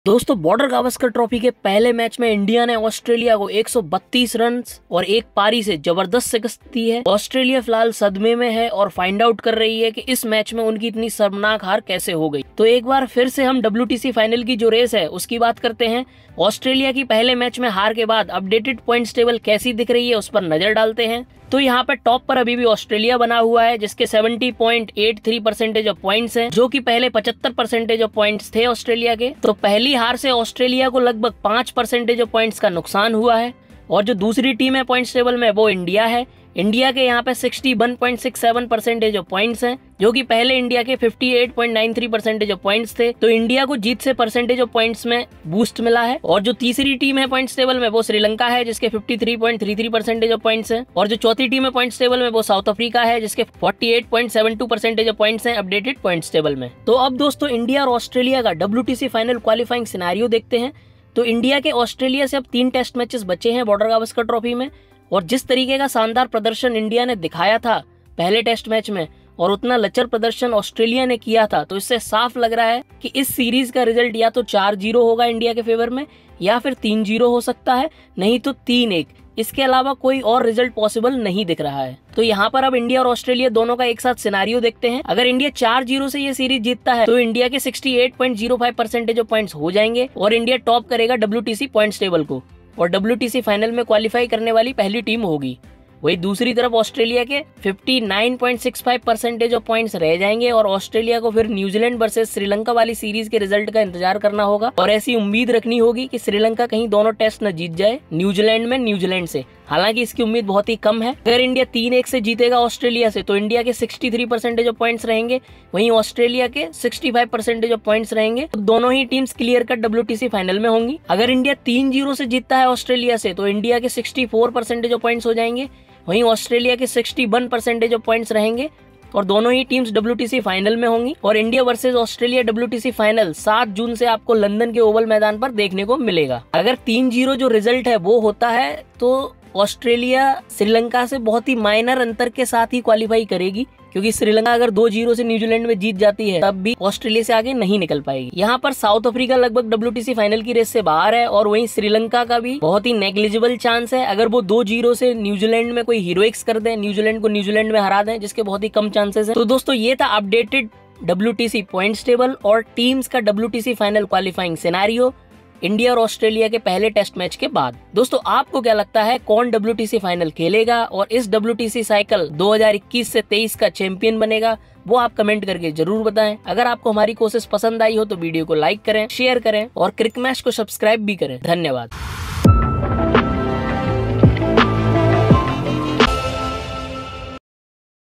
दोस्तों border Gavaskar trophy के पहले मैच में इंडिया ने ऑस्ट्रेलिया को 132 रन और एक पारी से जबरदस्त शिकस्त दी है। ऑस्ट्रेलिया फिलहाल सदमे में है और फाइंड आउट कर रही है कि इस मैच में उनकी इतनी शर्मनाक हार कैसे हो गई। तो एक बार फिर से हम WTC फाइनल की जो रेस है उसकी बात करते हैं। ऑस्ट्रेलिया की पहले मैच में हार के बाद अपडेटेड पॉइंट्स टेबल कैसी दिख रही है उस पर नजर डालते हैं। तो यहाँ पर टॉप पर अभी भी ऑस्ट्रेलिया बना हुआ है जिसके 70.83% ऑफ पॉइंट्स हैं, जो कि पहले 75% ऑफ पॉइंट्स थे ऑस्ट्रेलिया के। तो पहली हार से ऑस्ट्रेलिया को लगभग 5% ऑफ पॉइंट्स का नुकसान हुआ है। और जो दूसरी टीम है पॉइंट्स टेबल में वो इंडिया है। इंडिया के यहाँ पे 61.67% ऑफ पॉइंट्स हैं, जो कि पहले इंडिया के 58.93% ऑफ पॉइंट्स थे। तो इंडिया को जीत से परसेंटेज ऑफ पॉइंट्स में बूस्ट मिला है। और जो तीसरी टीम है पॉइंट्स टेबल में वो श्रीलंका है जिसके 53.33% ऑफ पॉइंट्स हैं। और जो चौथी टीम है पॉइंट्स टेबल में वो साउथ अफ्रीका है जिसके 48.72% ऑफ पॉइंट्स हैं अपडेटेड पॉइंट्स टेबल में। तो अब दोस्तों इंडिया और ऑस्ट्रेलिया का WTC फाइनल क्वालिफाइंग सिनेरियो देखते हैं। तो इंडिया के ऑस्ट्रेलिया से अब 3 टेस्ट मैचेस बचे हैं बॉर्डर गावस्कर ट्रॉफी में। और जिस तरीके का शानदार प्रदर्शन इंडिया ने दिखाया था पहले टेस्ट मैच में और उतना लचर प्रदर्शन ऑस्ट्रेलिया ने किया था, तो इससे साफ लग रहा है कि इस सीरीज का रिजल्ट या तो 4-0 होगा इंडिया के फेवर में या फिर 3-0 हो सकता है, नहीं तो 3-1। इसके अलावा कोई और रिजल्ट पॉसिबल नहीं दिख रहा है। तो यहाँ पर अब इंडिया और ऑस्ट्रेलिया दोनों का एक साथ सिनेरियो देखते हैं। अगर इंडिया 4-0 से ये सीरीज जीतता है तो इंडिया के 68.05% ऑफ पॉइंट्स हो जाएंगे और इंडिया टॉप करेगा WTC पॉइंट्स टेबल को और WTC फाइनल में क्वालिफाई करने वाली पहली टीम होगी। वही दूसरी तरफ ऑस्ट्रेलिया के 59.65% ऑफ पॉइंट्स रह जाएंगे और ऑस्ट्रेलिया को फिर न्यूजीलैंड वर्सेस श्रीलंका वाली सीरीज के रिजल्ट का इंतजार करना होगा और ऐसी उम्मीद रखनी होगी कि श्रीलंका कहीं दोनों टेस्ट न जीत जाए न्यूजीलैंड में न्यूजीलैंड से। हालांकि इसकी उम्मीद बहुत ही कम है। अगर इंडिया 3-1 से जीतेगा ऑस्ट्रेलिया से तो इंडिया के 63% ऑफ पॉइंट्स रहेंगे, वहीं ऑस्ट्रेलिया के 65% ऑफ पॉइंट्स रहेंगे। तो दोनों ही teams clear cut WTC final में होंगी। अगर इंडिया 3-0 से जीतता है ऑस्ट्रेलिया से तो इंडिया के 64% ऑफ पॉइंट्स हो जाएंगे, वहीं ऑस्ट्रेलिया के 61% ऑफ पॉइंट्स रहेंगे और दोनों ही टीम्स WTC फाइनल में होंगी। और India versus Australia WTC final 7 जून से आपको लंदन के ओवल मैदान पर देखने को मिलेगा। अगर 3-0 जो रिजल्ट है वो होता है तो ऑस्ट्रेलिया श्रीलंका से बहुत ही माइनर अंतर के साथ ही क्वालिफाई करेगी, क्योंकि श्रीलंका अगर 2-0 से न्यूजीलैंड में जीत जाती है तब भी ऑस्ट्रेलिया से आगे नहीं निकल पाएगी। यहाँ पर साउथ अफ्रीका लगभग WTC फाइनल की रेस से बाहर है और वहीं श्रीलंका का भी बहुत ही नेग्लिजिबल चांस है। अगर वो 2-0 से न्यूजीलैंड में कोई हीरोइक्स कर दें, न्यूजीलैंड को न्यूजीलैंड में हरा दें, जिसके बहुत ही कम चांसेस है। तो दोस्तों ये था अपडेटेड WTC पॉइंट्स टेबल और टीम्स का WTC final qualifying scenario India और ऑस्ट्रेलिया के पहले टेस्ट मैच के बाद। दोस्तों आपको क्या लगता है कौन WTC फाइनल खेलेगा और इस WTC साइकिल 2021 से 23 का चैंपियन बनेगा, वो आप कमेंट करके जरूर बताएं। अगर आपको हमारी कोशिश पसंद आई हो तो वीडियो को लाइक करें, शेयर करें और क्रिकमैश को सब्सक्राइब भी करें। धन्यवाद।